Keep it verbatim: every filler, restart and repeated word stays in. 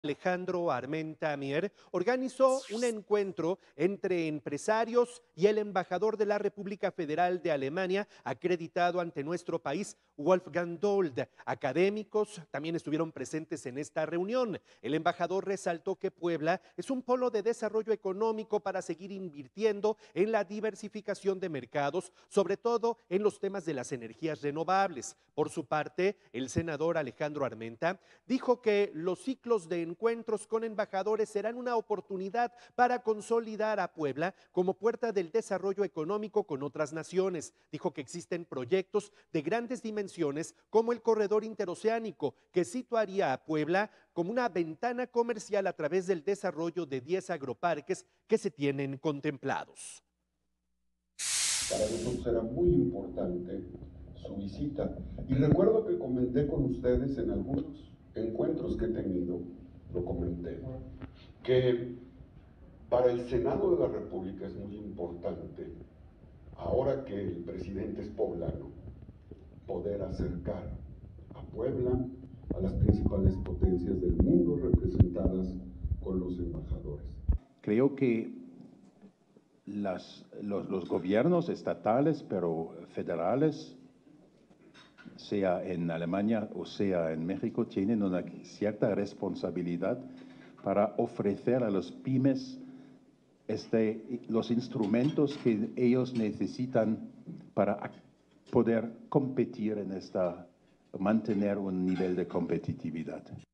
Alejandro Armenta Mier, organizó un encuentro entre empresarios y el embajador de la República Federal de Alemania, acreditado ante nuestro país, Wolfgang Dold. Académicos también estuvieron presentes en esta reunión. El embajador resaltó que Puebla es un polo de desarrollo económico para seguir invirtiendo en la diversificación de mercados, sobre todo en los temas de las energías renovables. Por su parte, el senador Alejandro Armenta dijo que los ciclos de encuentros con embajadores serán una oportunidad para consolidar a Puebla como puerta del desarrollo económico con otras naciones. Dijo que existen proyectos de grandes dimensiones como el corredor interoceánico, que situaría a Puebla como una ventana comercial a través del desarrollo de diez agroparques que se tienen contemplados. Para nosotros era muy importante su visita. Y recuerdo que comenté con ustedes en algunos encuentros que he tenido, lo comenté, que para el Senado de la República es muy importante, ahora que el presidente es poblano, poder acercar a Puebla a las principales potencias del mundo representadas con los embajadores. Creo que las, los, los gobiernos estatales, pero federales, sea en Alemania o sea en México, tienen una cierta responsabilidad para ofrecer a los pymes este, los instrumentos que ellos necesitan para poder competir en esta, mantener un nivel de competitividad.